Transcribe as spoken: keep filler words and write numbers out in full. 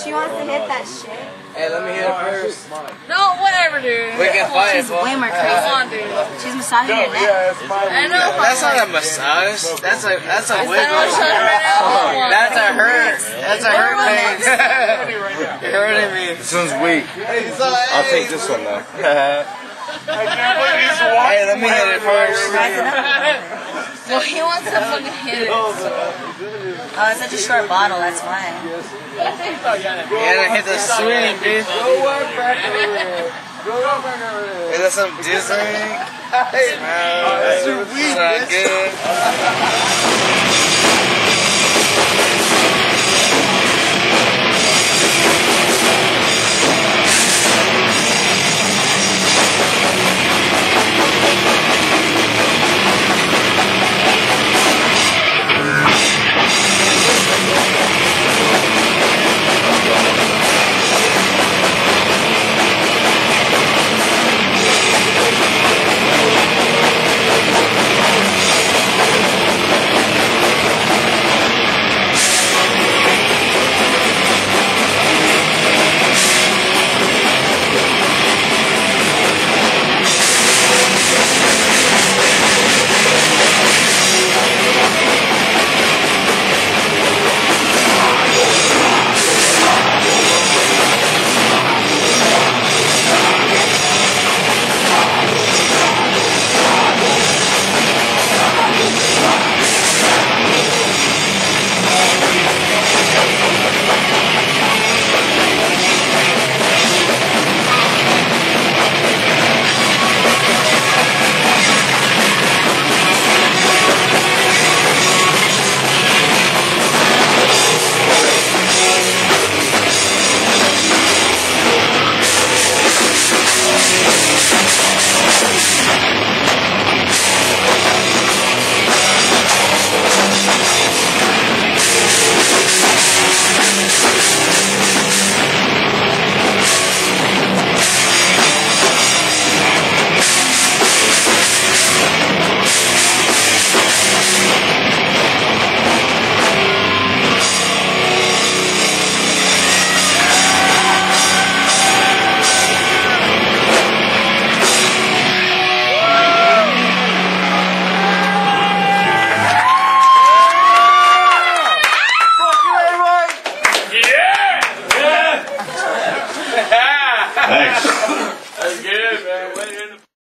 She wants to hit that shit. Hey, let me hit it first. No, whatever, dude. We can fight. She's way more crazy. Come on, dude. She's massaging your neck. I know. That's not a massage. That's a that's a wiggle. Right That's a hurt. That's a hurt pain. You're hurting me. This one's weak. I'll take this one though. Hey, let me hit it first. Well, he wants to fucking hit it. Oh, it's such a short bottle, that's why. You gotta hit the swing, dude. Is that some Disney? It's not good.